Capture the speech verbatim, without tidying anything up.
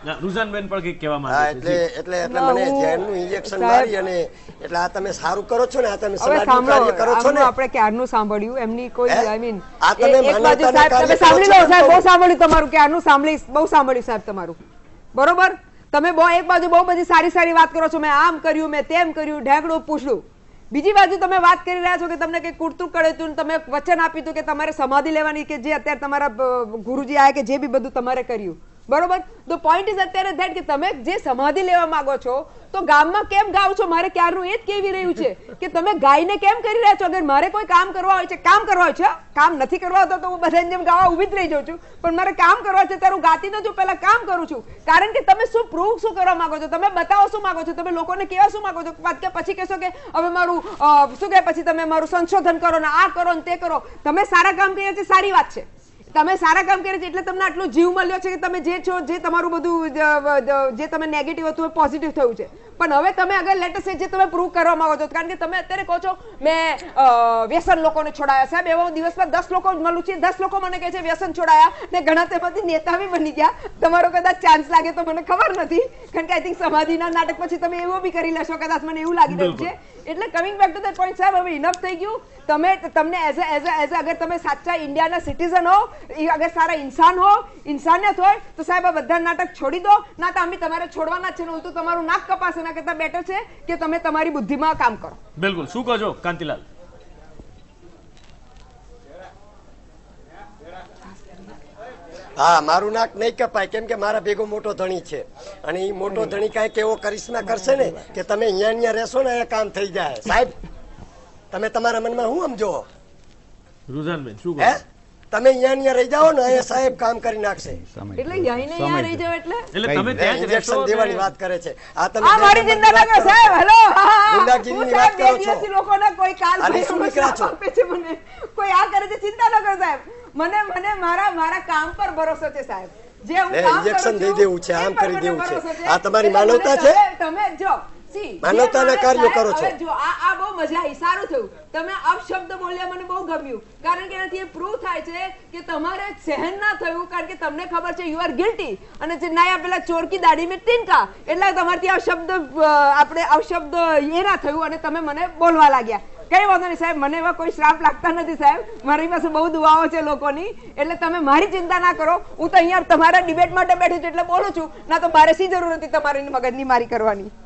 રુઝાનબેન પણ કંઈક કહેવા માંગે છે. એટલે એટલે એટલે મને ઝેરનું ઇન્જેક્શન મારી અને એટલે આ તમે સારું કરો છો ને, આ તમે સમાજનું કાર્ય કરો છો ને. આપણે ક્યારનું સાંભળ્યું એમની કોઈ આઈ મીન આ તમે માનવતાના કાર્ય સાંભળી લો સાહેબ, બહુ સાંભળ્યું તમારું, ક્યારનું સાંભળી બહુ સાંભળ્યું સાહેબ તમારું, બરોબર. તમે બહુ એક બાજુ બહુ બધી સારી સારી વાત કરો છો, મેં આમ કર્યું, મેં તેમ કર્યું, ઢેકડું પૂછડું. બીજી બાજુ તમે વાત કરી રહ્યા છો કે તમને કંઈક કુર્તું કર્યું હતું, તમે વચન આપ્યું હતું કે તમારે સમાધિ લેવાની, કે જે અત્યારે તમારા ગુરુજી આયા કે જે બી બધું તમારે કર્યું, બરોબર. તો પોઈન્ટ ઇઝ અત્યારે ધેટ કે તમે જે સમાધિ લેવા માંગો છો તો ગામમાં કેમ ગાવ છો? મારે ક્યારનું એ જ કહેવી રહ્યું છે કે તમે ગાયને કેમ કરી રહ્યા છો? અગર મારે કોઈ કામ કરવા હોય છે, કામ કરવા હોય છે, કામ નથી કરવા હોતો તો હું બધાની જેમ ગાવા ઉભી જ રહી જાઉં છું, પણ મારે કામ કરવા છે ત્યારે હું ગાતી નથી, પહેલા કામ કરું છું. કારણ કે તમે શું પ્રૂવ શું કરવા માંગો છો, તમે બતાવો શું માંગો છો, તમે લોકોને કહેવા શું માંગો છો, કે પછી કહેશો કે હવે મારું શું કહે, પછી તમે મારું સંશોધન કરો ને આ કરો ને તે કરો. તમે સારા કામ કર્યા છે, સારી વાત છે, તમે સારા કામ કર્યા છે એટલે તમને આટલો જીવ મળ્યો છે કે તમે જે છો, જે તમારું બધું જે તમે નેગેટિવ હતું એ પોઝિટિવ થયું છે. પણ હવે તમે અગર લેટેસ્ટ જે તમે પ્રૂવ કરવા માંગો છો, કારણ કે તમે અત્યારે કહો છો મેં વ્યસન લોકોને છોડાયા. સાહેબ એવો દિવસમાં દસ લોકો મળું છે, દસ લોકો મને કહે છે વ્યસન છોડાયા, ને ઘણા તેમાંથી નેતા બી બની ગયા. તમારો કદાચ ચાન્સ લાગે તો મને ખબર નથી, કારણ કે આઈ થિંક સમાધિના નાટક પછી તમે એવું બી કરી લેશો, કદાચ મને એવું લાગી રહ્યું છે. એટલે coming back to the point સાહેબ, હવે ઇનફ થઈ ગયું. તમે તમને એઝ એઝ એઝ અગર તમે સાચા ઇન્ડિયાના સિટીઝન હો, અગર સારા ઇન્સાન હો, ઇન્સાનિયત હોય તો સાહેબ આ બધા નાટક છોડી દો. ના તો અમે તમારે છોડવાના છે ને, તો તમારું નાક કપાસે, એના કરતા બેટર છે કે તમે તમારી બુદ્ધિમાં કામ કરો. બિલકુલ. શું કહો છો કાંતિલાલ? હા, મારું નાક નહીં કપાય, કેમ કે મારા ભેગો મોટો ધણી છે અને એ મોટો ધણી કાંઈક એવો કરિશ્મા કરશે ને કે તમે અહીંયા અહીંયા રહેશો ને અહીંયા કામ થઈ જાય. સાહેબ તમે તમારા મનમાં શું સમજો? રુઝાનબેન શું કહો? તમે અહીંયા અહીંયા રહી જાઓ ને, અહીંયા સાહેબ કામ કરી નાખશે. એટલે અહીંયા રહી જાવ એટલે એટલે તમે ત્યાં જ ઇન્જેક્શન દેવાની વાત કરે છે. આ તમે આ મારી ચિંતા ના કરો સાહેબ. હેલો, ગુંડાગીરીની વાત કરો છો. લોકોને કોઈ કાલ આની શું નીકળ્યા છો? આપે છે મને, કોઈ આ કરે છે, ચિંતા ન કરો સાહેબ. મને મને મારા મારા કામ પર ભરોસો છે સાહેબ. જે હું કામ ઇન્જેક્શન દઈ દેવું છે, આમ કરી દેવું છે. આ તમારી માનવતા છે? તમે જો માનવતાના કાર્યો કરો છો. જો આ આ બહુ મજા આવી, સારું થયું તમે અપશબ્દ બોલ્યા, મને બહુ ગમ્યું. કારણ કે એનાથી એ પ્રૂવ થાય છે કે તમારે સહન ના થયું, કારણ કે તમને ખબર છે યુ આર ગિલ્ટી, અને જે ના પેલા ચોરકી દાઢી મેં તિનકા, એટલે તમારથી અપશબ્દ આપણે અપશબ્દ એ ના થયું અને તમે મને બોલવા લાગ્યા. કઈ વાંધો નહીં સાહેબ, મને એવા કોઈ શ્રાપ લાગતા નથી સાહેબ, મારી પાસે બહુ દુઆઓ છે લોકોની, એટલે તમે મારી ચિંતા ના કરો. હું તો અહીંયા તમારા ડિબેટ માટે બેઠી છું એટલે બોલું છું, ના તો મારે શી જરૂર હતી તમારી મગજની મારી કરવાની.